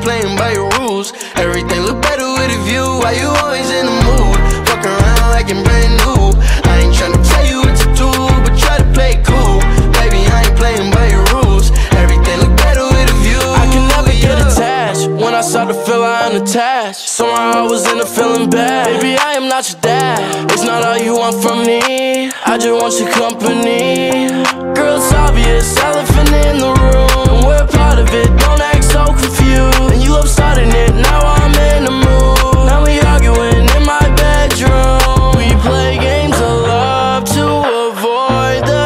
playing by your rules. Everything look better with a view. Why you always in the mood? Fuck around like I'm brand new. I ain't tryna tell you what to do, but try to play it cool. Baby, I ain't playing by your rules. Everything look better with a view. I can never get attached. When I start to feel I unattached, somehow I was in a feeling bad. Baby, I am not your dad. It's not all you want from me. I just want your company. Girl, it's obvious, elephant in the room. We're part of it, don't act so confused. And you love starting it, now I'm in the mood. Now we arguing in my bedroom. We play games of love to avoid the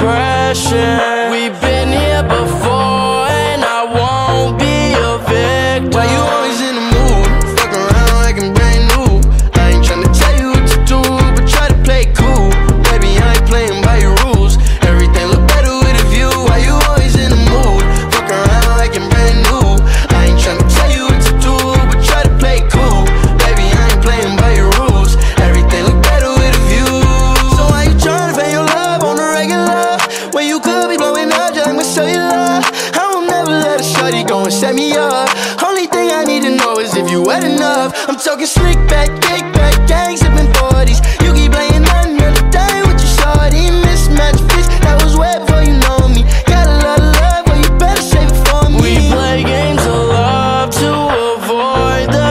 depression. We've been here before and I won't be a victim. Why you always in the mood? Fuck around like I'm brand new. I ain't tryna tell you what to do, but try to play it cool. Baby, I ain't playing by your rules. Everything look better with a view. Why you always in the mood? Fuck around like I'm brand new. I ain't tryna tell you what to do, but try to play it cool. Baby, I ain't playing by your rules. Everything look better with a view. So why you tryna pay your love on the regular when you could be blowing up just like my cellular? I will never let a shorty go and set me up. Only thing I need to know is if you wet enough. I'm talking slick back, kick back, gang sipping 40s. You keep playing another day with your shorty. Mismatch fish that was wet before you know me. Got a lot of love, but you better save it for me. We play games of love to avoid the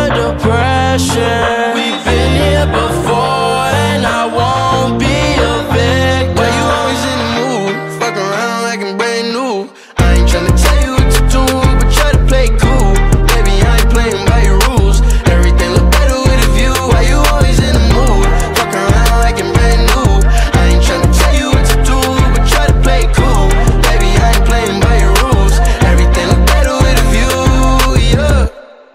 depression. We've been here before and I won't be a victim. Why you always in the mood? Fuck around like I'm brand new. I ain't tryna tell you what to do, but try to play it cool. Baby, I ain't playing by your rules. Everything look better with a view. Why you always in the mood? Fuck around like I'm brand new. I ain't tryna tell you what to do, but try to play it cool. Baby, I ain't playing by your rules. Everything look better with a view, yeah.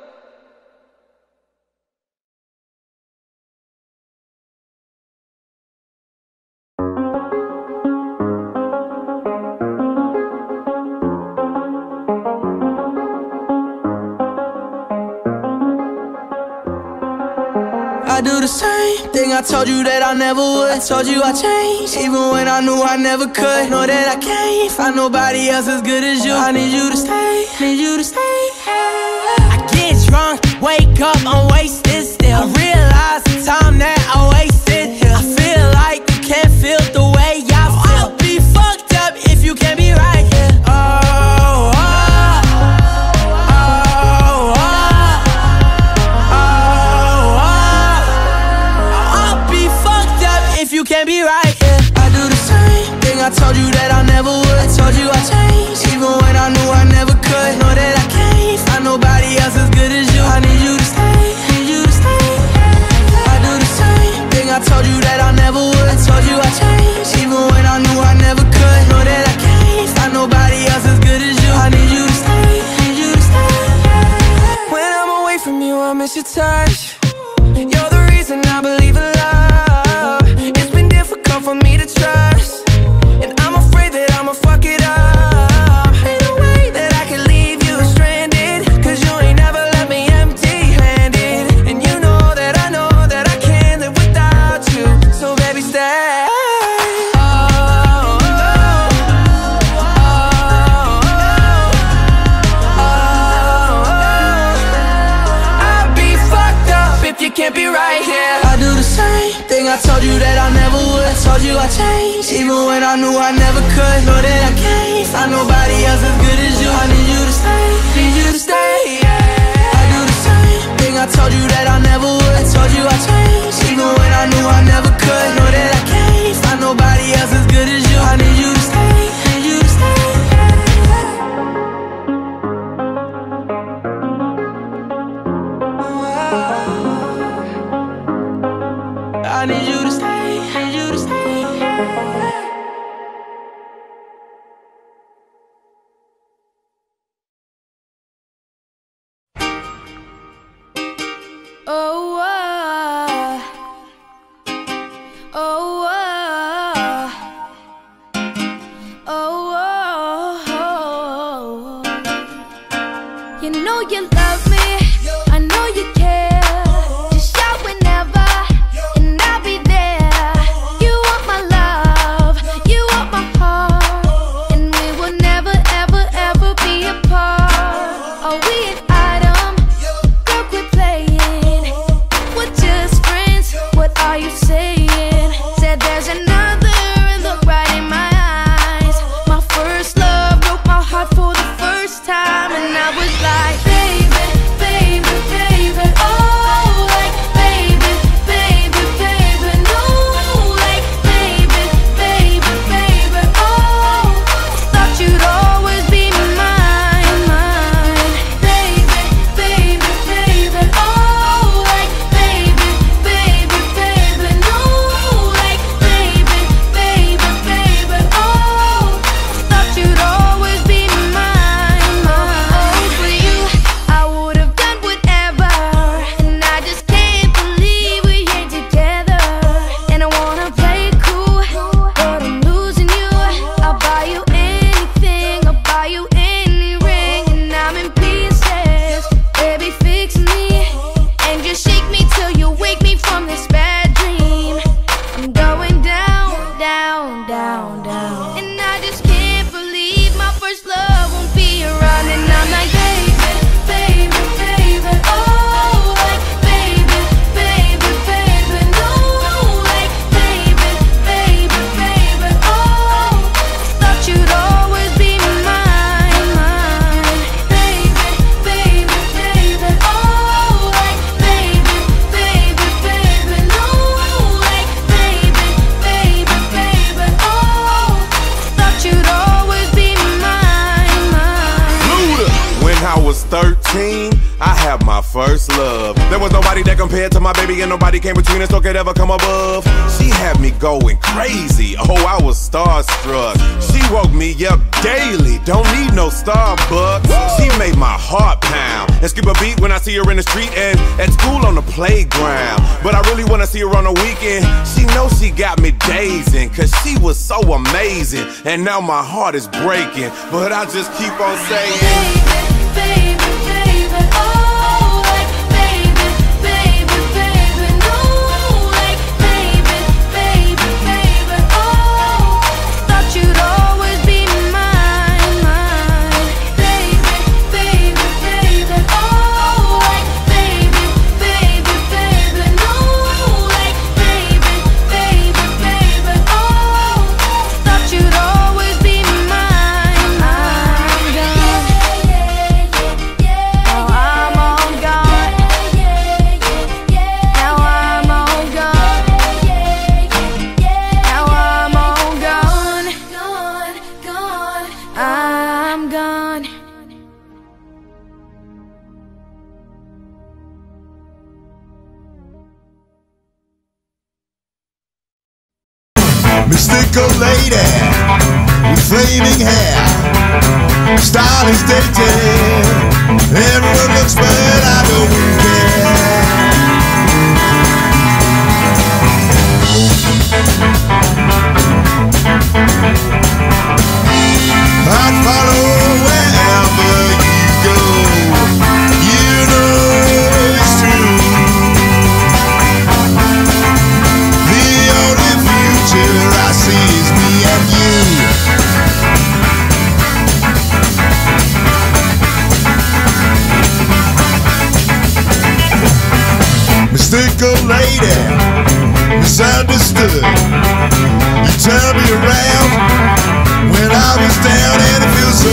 I do the same thing I told you that I never would. I told you I changed, even when I knew I never could. Know that I can't find nobody else as good as you. I need you to stay, need you to stay. I get drunk, wake up, I'm wasted still. I realize the time that I wasted here. I feel like you can't feel the way I feel. I'll be fucked up if you can't be right here. You can't be right, yeah. I do the same thing I told you that I never would. I told you I changed, even when I knew I never could. Know that I can't find nobody else as good as you. I need you to stay, need you to stay. I do the same thing I told you that I never would. I told you I changed, even when I knew I never could. Know that I can't find nobody else as good as you. I need you to stay, need you to stay. When I'm away from you, I miss your touch. You're the reason I believe in love. For me to trust, and I'm afraid that I'ma fuck it up. Ain't no way that I can leave you stranded, cause you ain't never left me empty-handed. And you know that I can't live without you. So baby, stay. I'd be fucked up if you can't be right here. I do the same thing I told you that I never would. I told you I changed, even when I knew I never could. Know that I can't find nobody else as good as you. I need you to stay, need you to stay, yeah. I do the same thing I told you that I never would. I told you I changed, even when I knew I never could. Know that I can't find nobody else as good as you. I need you to stay, need you to stay. I need you to stay, need you to stay. Oh, oh, oh, oh, you know you love me, I know you care. Just shout whenever, and I'll be there. You want my love, you want my heart, and we will never, ever, ever be apart. Are we an item? was 13, I had my first love. There was nobody that compared to my baby, and nobody came between us or could ever come above. She had me going crazy, oh, I was starstruck. She woke me up daily, don't need no Starbucks. She made my heart pound and skip a beat when I see her in the street and at school on the playground. But I really wanna see her on the weekend. She knows she got me dazing, cause she was so amazing. And now my heart is breaking, but I just keep on saying, baby, baby, oh, like baby, baby, baby, no, like baby, baby, baby, oh, thought you'd always be mine, mine, baby, baby, baby, oh, like baby, baby, baby, no, like baby, baby, baby, oh, thought you'd always be mine, I'm gone. Now I'm all gone. Now I'm all gone. Now I'm all gone. Gone, gone. I'm gone. Mystical lady with flaming hair, stylish dating. Everyone looks, but I don't care. I'd follow wherever you go. You know it's true. The only future I see is me and you. Mystical lady, misunderstood. You turn me around when I was down, and it feels so